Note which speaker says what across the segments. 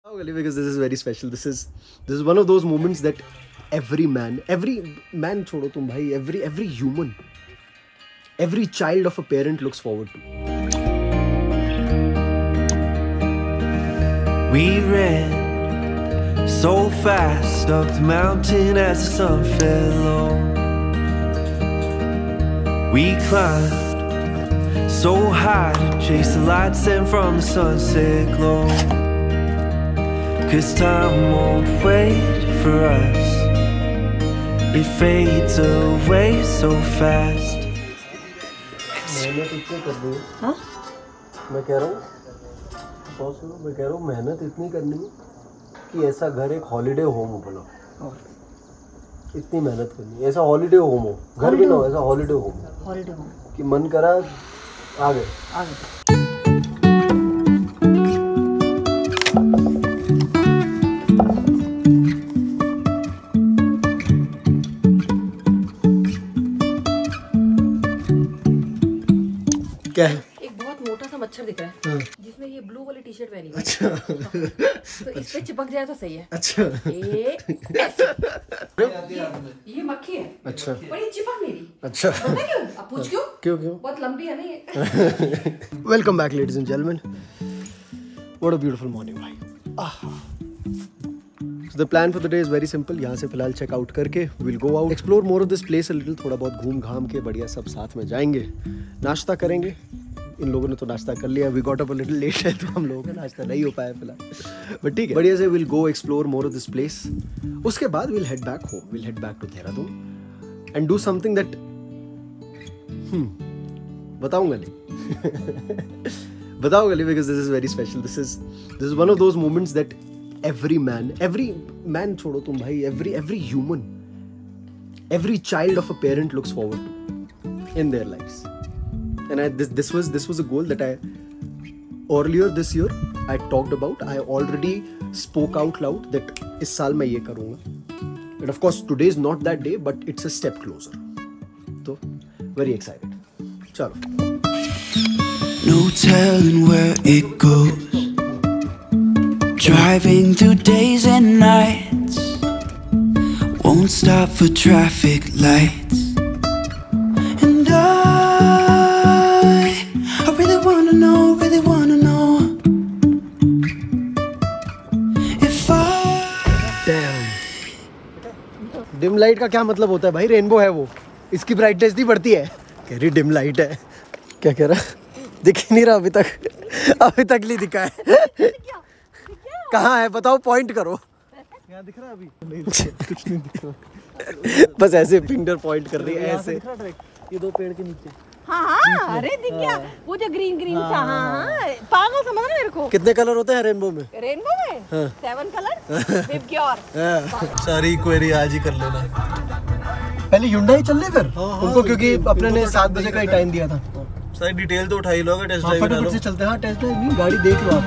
Speaker 1: Because this is very special. This is one of those moments that every man छोड़ो तुम भाई, every human, every child of a parent looks forward to.
Speaker 2: We ran so fast up the mountain as the sun fell low. We climbed so high to chase the lights and from the sunset glow. 'Cause time won't wait for us, it fades away so fast.
Speaker 1: मेहनत इतनी करनी है। हाँ? मैं कह रहा हूँ मेहनत इतनी करनी है कि ऐसा घर एक हॉलीडे होम हो बोलो। इतनी मेहनत करनी है, ऐसा हॉलीडे होम हो, घर भी ना हो, ऐसा हॉलीडे होम कि मन करा आ गए। क्या है?
Speaker 3: एक बहुत मोटा सा मच्छर दिख रहा है। हाँ। जिसने ये ब्लू वाली टी शर्ट पहनी है। अच्छा। तो इस पे चिपक जाए तो सही है। अच्छा। ये मक्खी है। अच्छा। पर ये चिपक नहीं रही। अच्छा। पता क्यों? अब पूछ क्यों? क्यों? बहुत लंबी है ना ये।
Speaker 1: Welcome back, ladies and gentlemen. What a beautiful morning, भाई। So the plan for the day is very simple. यहाँ से फिलहाल चेक आउट करके we'll go out, explore more of this place a little, थोड़ा बहुत घूम घाम के बढ़िया सब साथ में जाएंगे, नाश्ता करेंगे। इन लोगों ने तो नाश्ता कर लिया, we got up a little late है तो हम लोगों का नाश्ता नहीं हो पाया फिलहाल, बट ठीक है, बढ़िया से we'll go explore more of this place. उसके बाद we'll head back home, we'll head back to Dehradun and do something that बताऊंगा नहीं because this is very special. This is one of those moments that every man छोड़ो तुम भाई, every human, every child of a parent looks forward to in their lives. And this was a goal that I earlier this year I talked about. I already spoke out loud that इस साल मैं ये करूँगा. And of course today is not that day, but it's a step closer. So very excited. चलो.
Speaker 2: No telling where it goes. Driving through days and nights, won't stop for traffic lights. And I really wanna know if I...
Speaker 1: Damn. Dim light का क्या मतलब होता है भाई? Rainbow है वो, इसकी ब्राइटनेस नहीं बढ़ती है। कह रही डिम लाइट है, क्या कह रहा? दिख ही नहीं रहा अभी तक नहीं दिखा है। कहाँ है बताओ, पॉइंट करो। यहाँ दिख रहा है अभी? नहीं कुछ नहीं दिख रहा। बस ऐसे फिंगर पॉइंट कर रही है ऐसे। ये दो पेड़ के नीचे।
Speaker 3: हाँ, अरे दिख गया वो जो ग्रीन सा। हाँ, पागल समझ रहा मेरे को।
Speaker 1: कितने कलर होते हैं रेनबो में?
Speaker 3: 7 कलर विद क्योर।
Speaker 1: सारी क्वेरी आज ही कर लेना। पहले Hyundai चल ले फिर उनको, क्योंकि अपने ने 7 बजे का ही टाइम दिया था।
Speaker 4: सारी डिटेल तो उठा ही लोगे, टेस्ट ड्राइव
Speaker 1: फटाफट से चलते हैं। हाँ, टेस्ट ड्राइव नहीं, गाड़ी देख लो आप।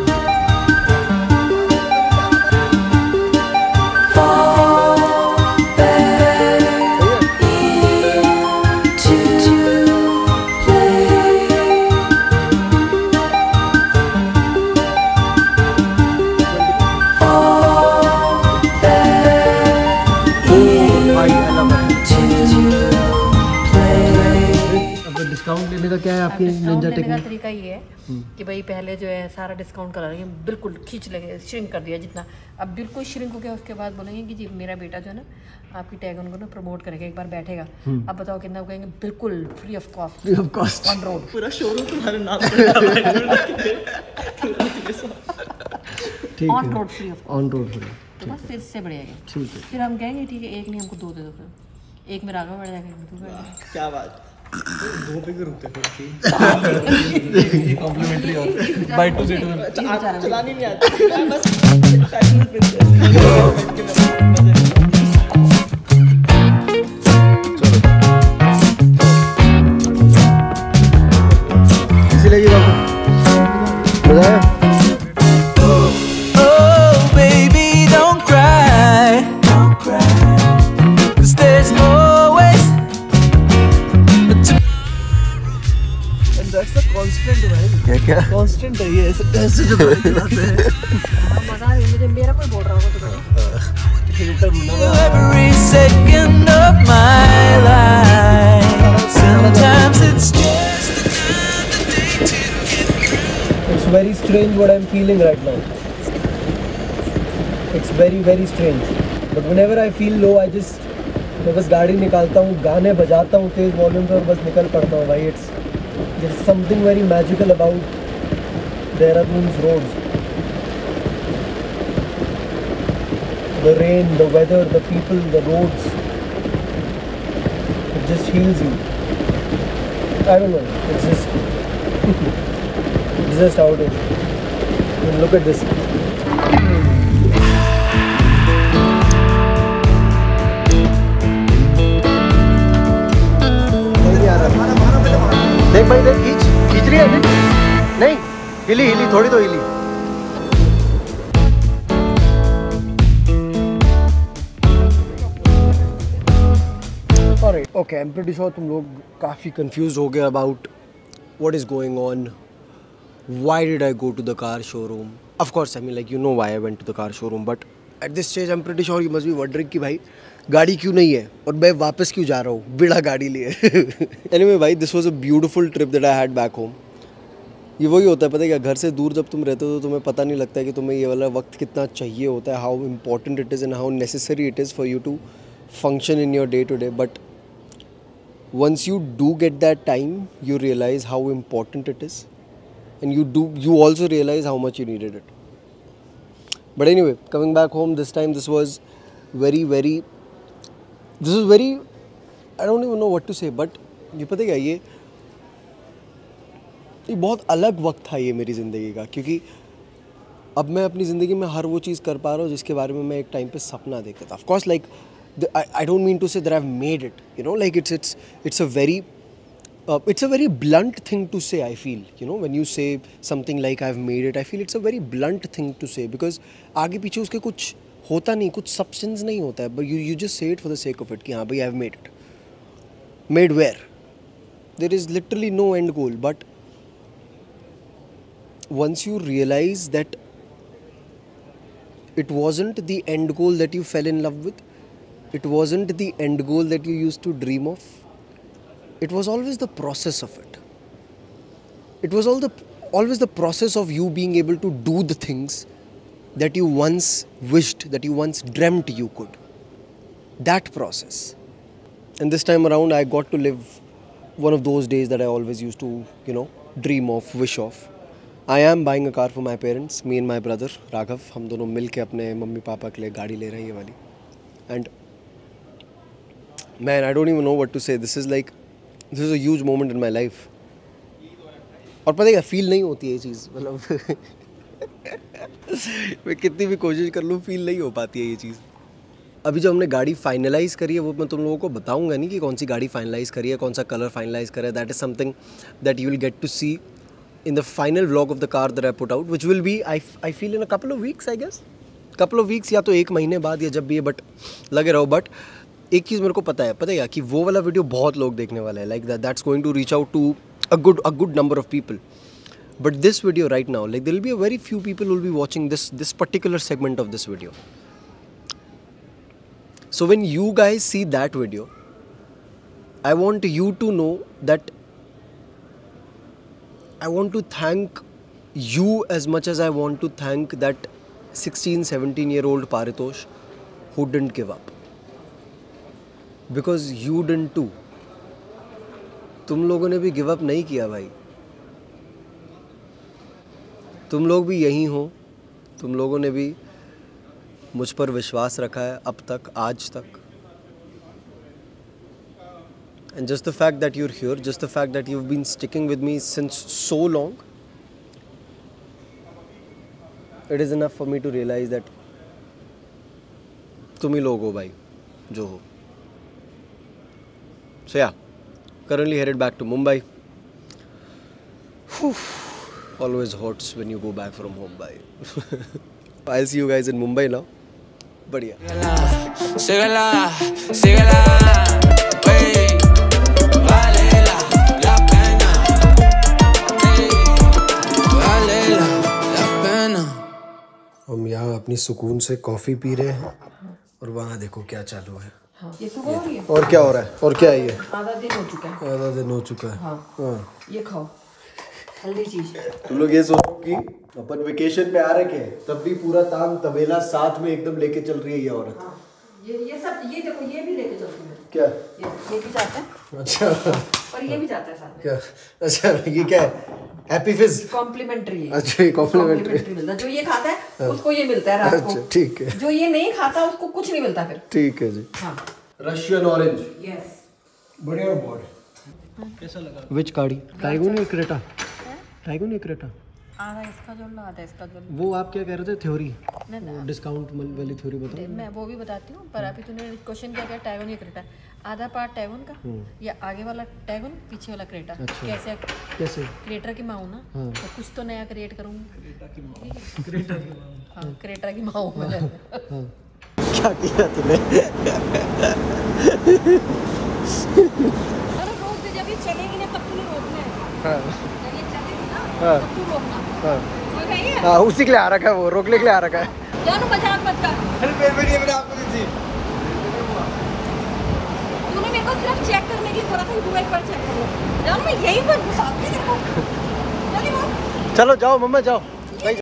Speaker 1: डिस्काउंट लेने का क्या है आपकी निंजा टेक्निक?
Speaker 3: तरीका ये है कि भाई पहले जो है सारा डिस्काउंट करा लेंगे, बिल्कुल खींच लेंगे, श्रिंक कर दिया जितना, अब बिल्कुल श्रिंक हो गया। उसके बाद बोलेंगे कि जी मेरा बेटा जो है ना आपकी टैग उनको ना प्रमोट करेगा, एक बार बैठेगा। अब बताओ कितना कहेंगे? बिल्कुल free of cost on road.
Speaker 4: पूरा शोरूम तुम्हारे नाम पे
Speaker 3: on road free of
Speaker 1: on road free.
Speaker 3: तो बस फिर से बढ़िया है।
Speaker 1: ठीक है,
Speaker 3: फिर हम कहेंगे ठीक है, एक नहीं हमको 2 दे दो, फिर एक मेरा आगे बढ़ जाएगा, तू बढ़ जाएगा।
Speaker 4: क्या बात, 2 पे क्यों रुकते फिर? कॉम्प्लीमेंट्री और बाय 2 सीटर में चलानी नहीं आती बस फैशन पे।
Speaker 1: इसलिए जी बाबू मजा आया।
Speaker 4: क्या कांस्टेंट है ये, ऐसे जो चलाते हैं।
Speaker 3: मजा हाँ मुझे मेरा कोई बोल रहा होगा तो
Speaker 2: Every second of my life. Sometimes it's just another day to get through.
Speaker 1: It's very strange what I'm feeling right now. It's very very strange. But whenever I feel low, मैं बस गाड़ी निकालता हूँ, गाने बजाता हूँ तेज़ वॉल्यूम पे और बस निकल पड़ता हूँ भाई. There's something very magical about Dehradun's roads. The rain, the weather, the people, the roads. It just heals you. I don't know. It's just how it is. I mean, look at this. देख भाई देख, खींच रही है नहीं, हिली थोड़ी तो हिली. Alright, okay, I'm pretty sure तुम लोग काफ़ी confused हो गए about what is going on. Why did I go to the car showroom? Of course, I mean like you know why I went to the car showroom, but at this stage I'm pretty sure you must be wondering कि भाई गाड़ी क्यों नहीं है और मैं वापस क्यों जा रहा हूँ बिना गाड़ी लिए. Anyway भाई, this was a beautiful trip that I had back home. ये वही होता है, पता है क्या, घर से दूर जब तुम रहते हो तो तुम्हें पता नहीं लगता है कि तुम्हें ये वाला वक्त कितना चाहिए होता है, how important it is and how necessary it is for you to function in your day to day. But once you do get that time, you realize how important it is, and you also realize how much you needed it. But anyway, coming back home this time, this was very I don't even know what to say, but ये पता क्या, ये बहुत अलग वक्त था ये मेरी ज़िंदगी का, क्योंकि अब मैं अपनी ज़िंदगी में हर वो चीज़ कर पा रहा हूँ जिसके बारे में मैं एक टाइम पे सपना देखता था. Of course, like I don't mean to say that I've made it, you know, like it's a very blunt thing to say. I feel, you know, when you say something like I've made it, I feel it's a very blunt thing to say, because आगे पीछे उसके कुछ होता नहीं, कुछ substance नहीं होता है, but you just say it for the sake of it कि हाँ भाई I've made it. Made where? There is literally no end goal, but once you realize that it wasn't the end goal that you fell in love with, it wasn't the end goal that you used to dream of, it was always the process of it. It was always the process of you being able to do the things that you once wished, that you once dreamt you could. That process. And this time around I got to live one of those days that I always used to, you know, dream of, wish of. I am buying a car for my parents, me and my brother Raghav. हम दोनों मिल के अपने mummy papa के लिए गाड़ी ले रहे हैं ये वाली. And man, I don't even know what to say. This is a huge moment in my life. और पता है क्या, फील नहीं होती है ये चीज़, मतलब मैं कितनी भी कोशिश कर लूँ फील नहीं हो पाती है ये चीज़. अभी जो हमने गाड़ी फाइनलाइज़ करी है वो मैं तुम लोगों को बताऊंगा नहीं कि कौन सी गाड़ी फाइनलाइज़ करी है, कौन सा कलर फाइनलाइज़ करा है. That is something that you will get to see in the final vlog of the car that I put out, which will be I feel in a couple of weeks, I guess. Couple of weeks या तो एक महीने बाद या जब भी है, but लगे रहो. बट एक चीज़ मेरे को पता है क्या, कि वो वाला वीडियो बहुत लोग देखने वाले हैं, like that's going to reach out to a good number of people. But this video right now, like there will be a very few people who will be watching this particular segment of this video. So when you guys see that video, I want you to know that I want to thank you as much as I want to thank that 16-17-year-old Paritosh who didn't give up. Because you didn't too. तुम लोगों ने भी give up नहीं किया भाई. तुम लोग भी यहीं हो. तुम लोगों ने भी मुझ पर विश्वास रखा है अब तक, आज तक. And just the fact that you're here, just the fact that you've been sticking with me since so long, it is enough for me to realize that तुम ही लोग हो भाई जो हो. So yeah, currently headed back to Mumbai. Whew. Always hurts when you go back from home, bhai. I'll see you guys in Mumbai now. Badhiya. हम यहाँ अपनी सुकून से कॉफ़ी पी रहे हैं और वहाँ देखो क्या चालू है।
Speaker 3: हाँ, ये सुबह हो रही है।
Speaker 1: और क्या हो रहा है? और क्या है ये?
Speaker 3: आधा दिन हो चुका है।
Speaker 1: आधा दिन हो चुका है।
Speaker 3: हाँ,
Speaker 1: हाँ।
Speaker 3: ये खाओ, हेल्दी चीज।
Speaker 1: तुम लोग ये सोचो कि अपन वेकेशन पे आ रखे हैं, तब भी पूरा ताम तबेला साथ में एकदम लेके चल रही है ये औरत।
Speaker 3: हाँ, ये सब, ये देखो, ये भी लेके चलती है।
Speaker 1: क्या?
Speaker 3: ये भी जाता है।
Speaker 1: अच्छा।
Speaker 3: और ये भी जाता है साथ में।
Speaker 1: क्या? अच्छा, ये क्या है? हैप्पी फिज?
Speaker 3: कॉम्प्लीमेंट्री।
Speaker 1: अच्छा, ये कॉम्प्लीमेंट्री
Speaker 3: मिलता है। जो ये खाता है उसको ये मिलता है रात को।
Speaker 1: अच्छा, ठीक है।
Speaker 3: जो ये नहीं खाता उसको कुछ नहीं मिलता फिर।
Speaker 1: ठीक है जी।
Speaker 3: हाँ,
Speaker 1: रशियन ऑरेंज।
Speaker 3: यस।
Speaker 4: बढ़िया बोर्ड। कैसा लगा?
Speaker 1: विच गाड़ी? टाइगोन या क्रेटा? टाइगोन या क्रेटा?
Speaker 3: आधा इसका जोड़ लो, आधा इसका जोड़ लो।
Speaker 1: वो आप क्या कह रहे थे? थ्योरी,
Speaker 3: नहीं,
Speaker 1: डिस्काउंट वाली थ्योरी बताओ।
Speaker 3: मैं वो भी बताती हूँ, पर अभी तूने क्वेश्चन क्या किया, टैगन या क्रेटा? आधा पार्ट टैगन का या आगे वाला टैगन, पीछे वाला क्रेटा।
Speaker 1: अच्छा।
Speaker 3: कैसे क्रेटर की माँ हूँ ना,
Speaker 1: हाँ।
Speaker 3: तो कुछ तो नया क्रिएट करूँगी।
Speaker 4: क्रेटा की माँ।
Speaker 3: हाँ, क्रेटर की माँ हूँ मैं।
Speaker 1: हाँ। क्या किया तूने?
Speaker 3: अरे रोक दे, जब ये चलेगी ना तब तूने रोकना है।
Speaker 1: हाँ।
Speaker 3: जब ये चलेगी ना
Speaker 1: हाँ।
Speaker 3: तब तू रोकना।
Speaker 1: हाँ।
Speaker 3: समझ गई है?
Speaker 1: हाँ, उसी के लिए आ रखा है, वो रोकने के लिए आ रखा है।
Speaker 3: जानू मजाक मत कर।
Speaker 4: अरे पेमेंट ये मैंने आपको दी थी।
Speaker 3: तूने मेरे को सिर्फ चेक करने की बोला था कि तू एक बार चेक कर लो। जानू मैं यही पर घुसा दूंगी तेरे को। चलिए वो।
Speaker 1: चलो जाओ मम्मा जाओ।